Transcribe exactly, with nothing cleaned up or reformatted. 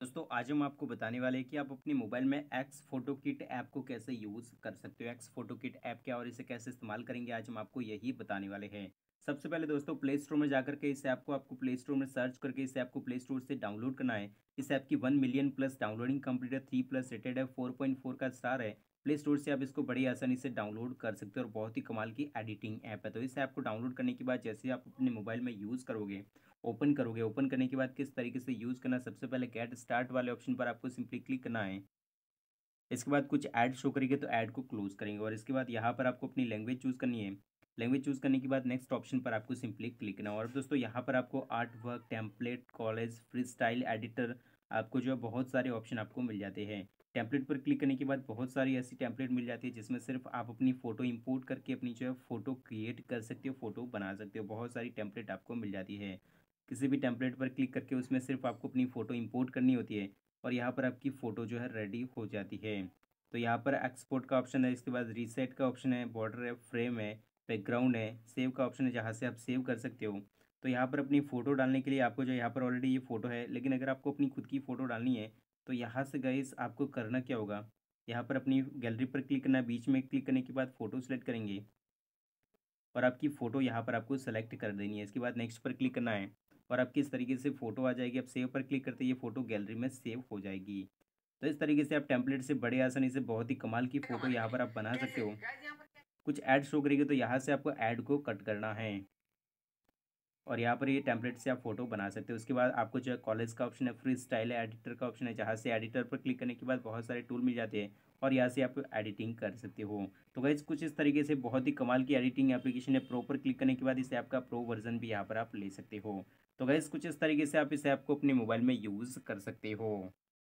दोस्तों आज हम आपको बताने वाले हैं कि आप अपने मोबाइल में एक्स फोटो किट ऐप को कैसे यूज़ कर सकते हो। एक्स फोटो किट ऐप क्या और इसे कैसे इस्तेमाल करेंगे, आज हम आपको यही बताने वाले हैं। सबसे पहले दोस्तों प्ले स्टोर में जाकर के इस ऐप को आपको प्ले स्टोर में सर्च करके इस ऐप को प्ले स्टोर से डाउनलोड करना है। इस ऐप की one million plus downloading complete है, थ्री प्लस रेटेड है, फोर पॉइंट फोर का स्टार है। प्ले स्टोर से आप इसको बड़ी आसानी से डाउनलोड कर सकते हो और बहुत ही कमाल की एडिटिंग ऐप है। तो इस ऐप को डाउनलोड करने के बाद जैसे ही आप अपने मोबाइल में यूज़ करोगे, ओपन करोगे, ओपन करने के बाद किस तरीके से यूज़ करना है, सबसे पहले गेट स्टार्ट वाले ऑप्शन पर आपको सिंपली क्लिक करना है। इसके बाद कुछ ऐड शो करेंगे तो ऐड को क्लोज़ करेंगे और इसके बाद यहाँ पर आपको अपनी लैंग्वेज चूज़ करनी है। लैंग्वेज चूज़ करने के बाद नेक्स्ट ऑप्शन पर आपको सिंपली क्लिक करना है और दोस्तों यहाँ पर आपको art work, template, collage, freestyle, editor, आपको जो है बहुत सारे ऑप्शन आपको मिल जाते हैं। टेम्पलेट पर क्लिक करने के बाद बहुत सारी ऐसी टेम्पलेट मिल जाती है जिसमें सिर्फ आप अपनी फ़ोटो इंपोर्ट करके अपनी जो है फ़ोटो क्रिएट कर सकते हो, फ़ोटो बना सकते हो। बहुत सारी टेम्पलेट आपको मिल जाती है। किसी भी टेम्पलेट पर क्लिक करके उसमें सिर्फ आपको अपनी फ़ोटो इंपोर्ट करनी होती है और यहाँ पर आपकी फ़ोटो जो है रेडी हो जाती है। तो यहाँ पर एक्सपोर्ट का ऑप्शन है, इसके बाद रीसेट का ऑप्शन है, बॉर्डर है, फ्रेम है, बैकग्राउंड है, सेव का ऑप्शन है जहाँ से आप सेव कर सकते हो। तो यहाँ पर अपनी फ़ोटो डालने के लिए आपको जो यहाँ पर ऑलरेडी ये फ़ोटो है, लेकिन अगर आपको अपनी खुद की फ़ोटो डालनी है तो यहाँ से गाइस आपको करना क्या होगा, यहाँ पर अपनी गैलरी पर क्लिक करना है, बीच में क्लिक करने के बाद फ़ोटो सेलेक्ट करेंगे और आपकी फ़ोटो यहाँ पर आपको सेलेक्ट कर देनी है। इसके बाद नेक्स्ट पर क्लिक करना है और आपकी इस तरीके से फ़ोटो आ जाएगी। आप सेव पर क्लिक करते ही ये फ़ोटो गैलरी में सेव हो जाएगी। तो इस तरीके से आप टेम्पलेट से बड़े आसानी से बहुत ही कमाल की फ़ोटो यहाँ पर आप बना सकते हो। कुछ ऐड शो करेगी तो यहाँ से आपको ऐड को कट करना है और यहाँ पर ये टेम्पलेट से आप फ़ोटो बना सकते हो। उसके बाद आपको जो है कॉलेज का ऑप्शन है, फ्री स्टाइल है, एडिटर का ऑप्शन है जहाँ से एडिटर पर क्लिक करने के बाद बहुत सारे टूल मिल जाते हैं और यहाँ से आप एडिटिंग कर सकते हो। तो गाइस कुछ इस तरीके से बहुत ही कमाल की एडिटिंग एप्लीकेशन है। प्रो पर क्लिक करने के बाद इस ऐप का प्रो वर्जन भी यहाँ पर आप ले सकते हो। तो गाइस कुछ इस तरीके से आप इस ऐप को अपने मोबाइल में यूज़ कर सकते हो।